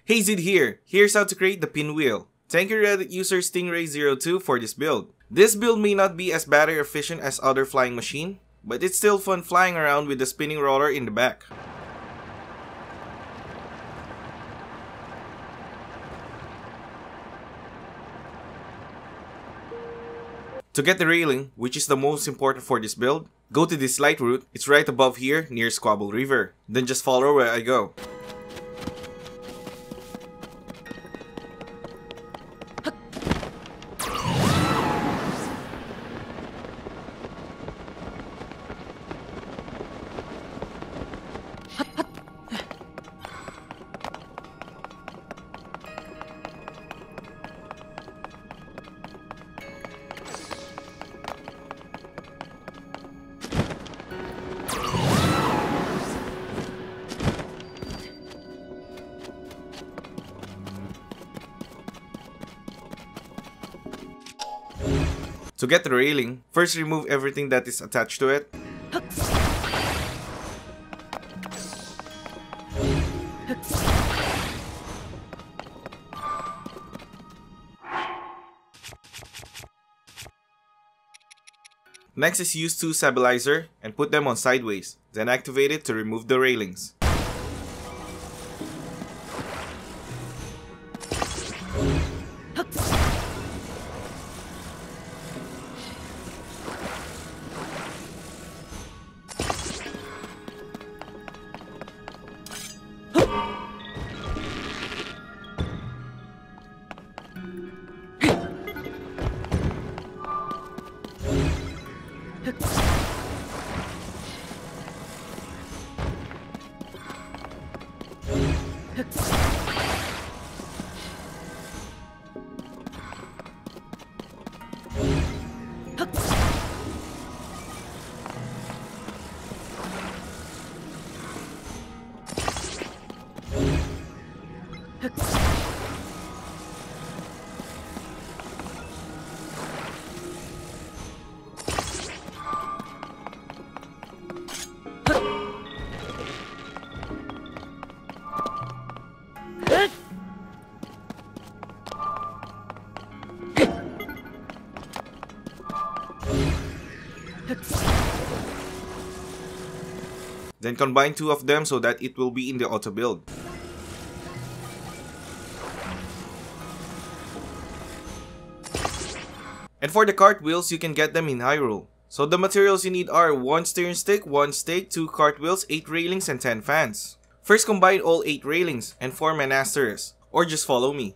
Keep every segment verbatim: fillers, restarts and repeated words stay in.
Hey Zid here, here's how to create the pinwheel. Thank you Reddit user Stingray zero two for this build. This build may not be as battery efficient as other flying machine, but it's still fun flying around with the spinning roller in the back. To get the railing, which is the most important for this build, go to this light route. It's right above here near Squabble River. Then just follow where I go. To get the railing, first remove everything that is attached to it. Next is use two stabilizer and put them on sideways, then activate it to remove the railings. Then combine two of them so that it will be in the auto build. And for the cartwheels, you can get them in Hyrule. So the materials you need are one steering stick, one stake, two cartwheels, eight railings, and ten fans. First combine all eight railings and form an asterisk, or just follow me.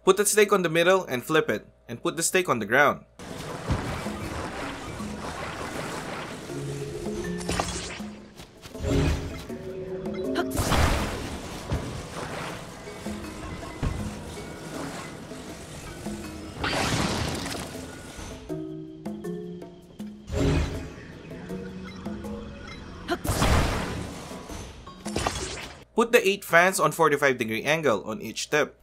Put the stake on the middle and flip it, and put the stake on the ground. Put the eight fans on forty-five degree angle on each tip.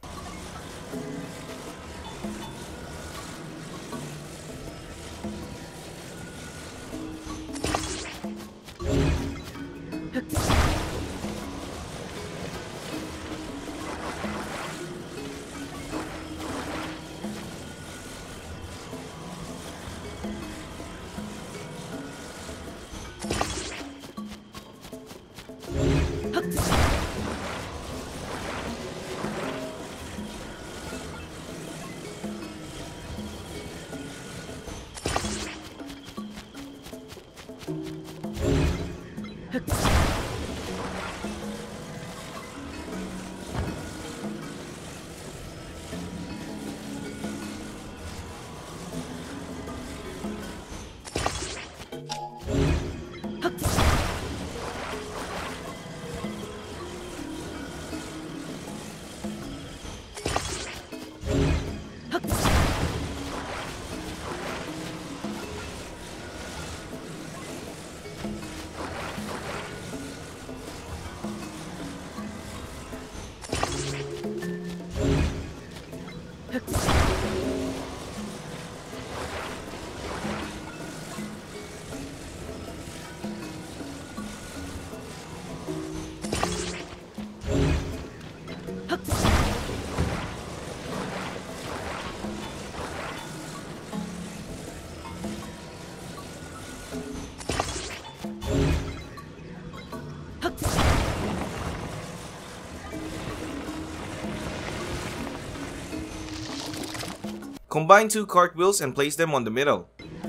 Combine two cartwheels and place them on the middle.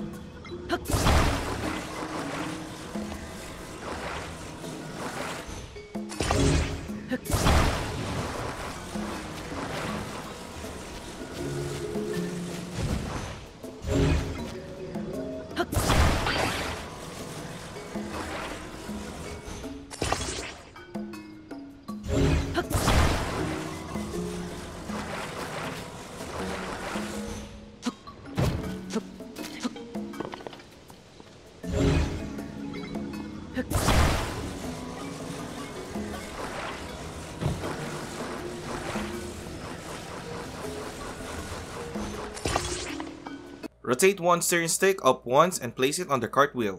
Rotate one steering stick up once and place it on the cartwheel.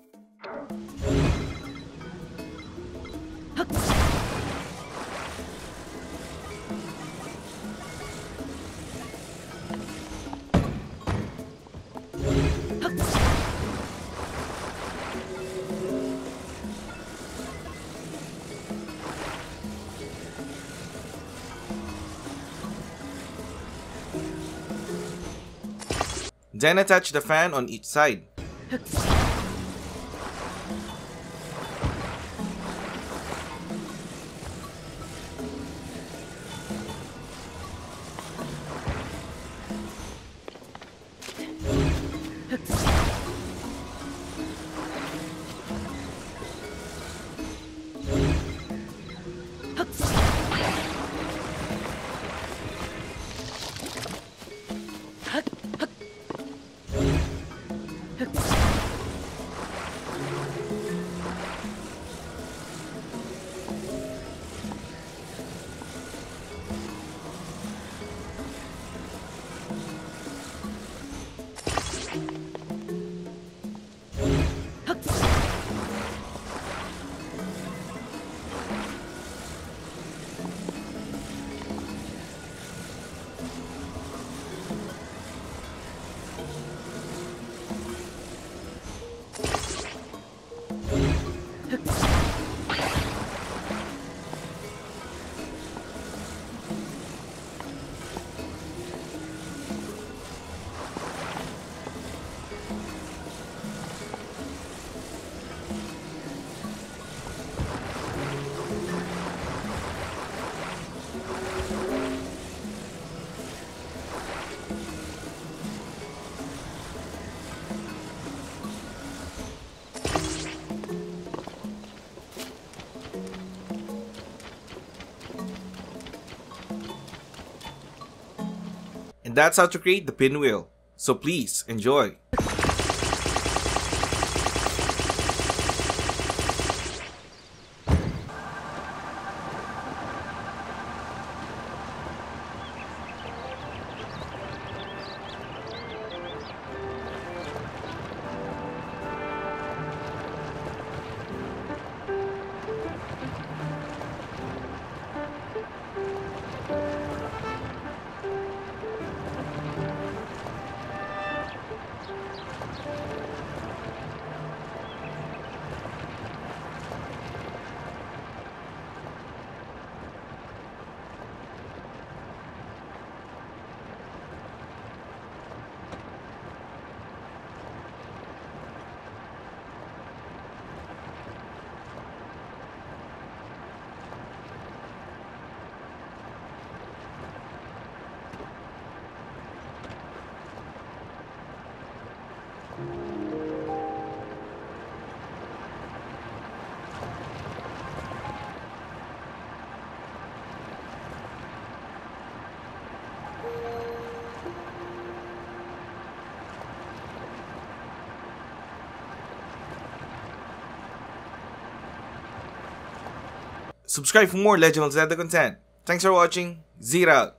Then attach the fan on each side. And that's how to create the pinwheel. So please, enjoy! Subscribe for more Legend of Zelda content. Thanks for watching. Zira out.